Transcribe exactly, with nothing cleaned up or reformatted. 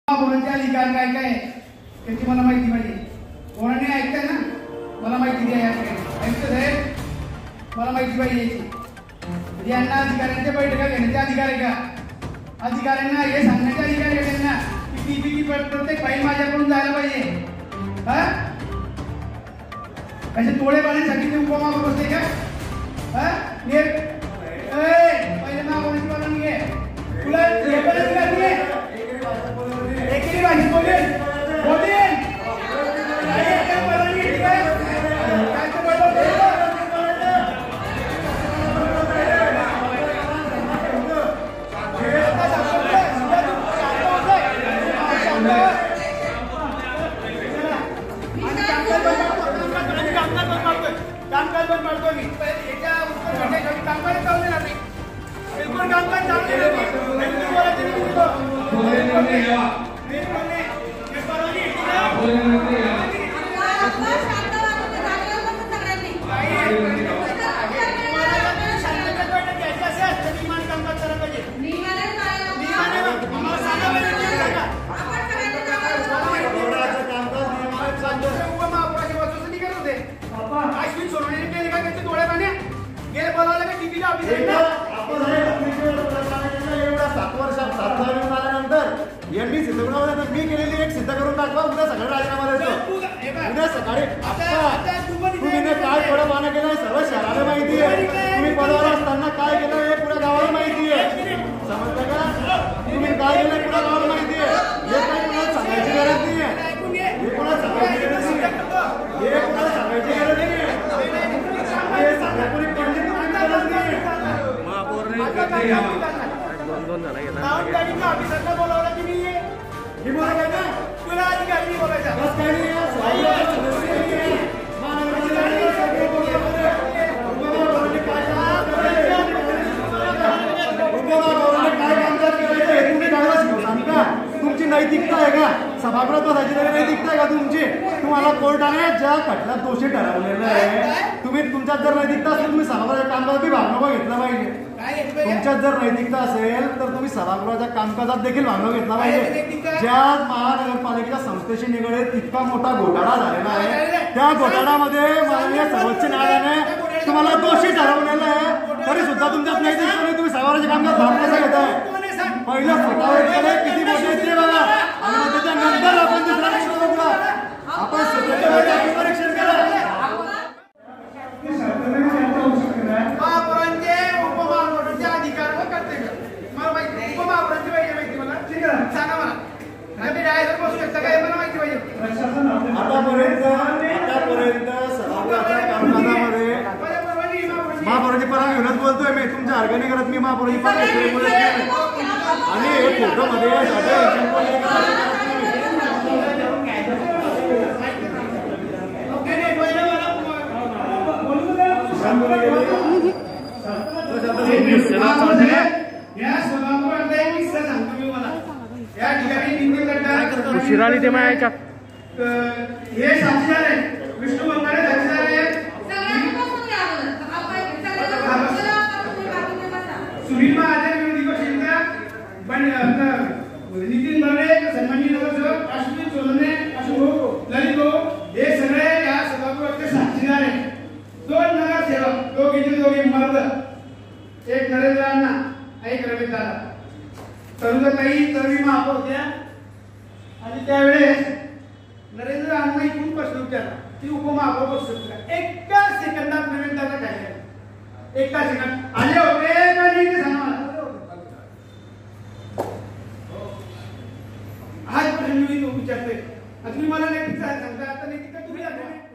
कोणाचे अधिकार काय काय त्याची मला माहिती पाहिजे. कोणाने ऐकताय ना, मला माहिती द्या. ऐकतं साहेब, मला माहिती पाहिजे याची. यांना अधिकाऱ्यांच्या बैठका घेण्याचे अधिकार आहे का? अधिकाऱ्यांना हे सांगण्याचे अधिकार आहे त्यांना की ती ती प्रत्येक फाईल माझ्याकडून जायला पाहिजे. हा असे तोडे पाण्यासाठी ते उपमा बसते का? हा पहिले महापौरांची परवानगी घे. तुला हे पण अधिकार नाही आहे. एकेरी भाषेत बोलेल बोलेल परवानगी काय काय कामकाज पण पाडतो मी. याच्या उत्तर भेटण्यासाठी कामकाज चालू देणार नाही. बिलकुल कामकाज चालू देणार नाही. बिलकुल बोलायचं नाही. गेले बोलावलं का टीव्हीला सात वर्षात सात येऊन आल्यानंतर यांनी सिद्ध करून मी केलेली एक सिद्ध करून दाखवा. उद्या सगळं राजीनामा द्यायचं. उद्या सकाळी तुम्ही काय थोडं केलं सर्व शहराला माहिती आहे. तुम्ही पदावर असताना काय केलं हे पुऱ्या गावाला माहिती आहे. समजलं का? तुम्ही काय केलं पुऱ्या गावाला माहिती आहे. हे काही कुणाला सांगायची गरज नाही आहे. हे कुणाला सांगायची गरज नाही आहे. हे कुणाला सांगायची गरज नाही आहे. हे सांगायची ऑफिसरला बोलावलं की मी मी बोलायचं ना. तुला अधिकारी बोलायचा तुमची नैतिकता आहे का? सभागृहात बसायची तरी नैतिकता आहे का तुमची? तुम्हाला कोर्टाने ज्या खटल्यात दोषी ठरवलेलं आहे, तुम्ही तुमच्यात जर नैतिकता असेल तुम्ही सभागृहाच्या कामकाजात भाग नको घेतला पाहिजे. तुमच्यात जर नैतिकता असेल तर तुम्ही सभागृहाच्या कामकाजात देखील भाग घेतला पाहिजे. ज्या महानगरपालिकेच्या संस्थेशी निगडीत इतका मोठा घोटाळा झालेला आहे, त्या घोटाळ्यामध्ये माननीय सर्वोच्च न्यायालयाने तुम्हाला दोषी ठरवलेलं आहे, तरी सुद्धा तुमच्यात नैतिकता नाही. तुम्ही सभागृहाच्या कामकाजात भाग कसा घेताय? पहिलं स्वतःवर किती मोठे ते बघा आणि मग त्याच्यानंतर आपण दुसरा प्रश्न बघूया. आपण स्वतःच्या परीक्षण करा. महापौरांचे उपमहापौरांचे अधिकार व कर्तव्य मला माहिती. उपमहापौरांची पाहिजे माहिती मला. ठीक आहे, सांगा मला. आम्ही डायरेक्ट बसू शकता काय मला माहिती पाहिजे. आतापर्यंत आतापर्यंत सभागृहाच्या कामकाजामध्ये महापौरांची परवानगी घेऊनच बोलतोय मी. तुमच्या अर्गाने करत मी महापौरांची परवानगी बोलत नाही. आणि हे फोटोमध्ये शिराली ते मायाच्या हे साक्षीदार आहे. विष्णू बंगारे साक्षीदार आहे. सुनील महाजन विरोधी पक्षनेता नितीन बर्डे सन्माननीय नगरसेवक अश्विन सोनवणे अशोक ललित भाऊ हे सगळे या सभागृहाचे साक्षीदार आहेत. दोन नगरसेवक दोघीचे दोघे मर्द, एक नरेंद्र अण्णा एक रमेश दादा. तरुणताई तरुणी महापौर होत्या आणि त्यावेळेस नरेंद्र अण्णा इकडून प्रश्न विचारला ती उपमहापौर बसू शकता. एका सेकंदात नवीन दादा काय एका सेकंद आले होते का नाही ते सांगा मला. हाच प्रश्न मी विचारतोय. तुम्ही मला नैतिकता सांगता. आता नैतिकता तुम्ही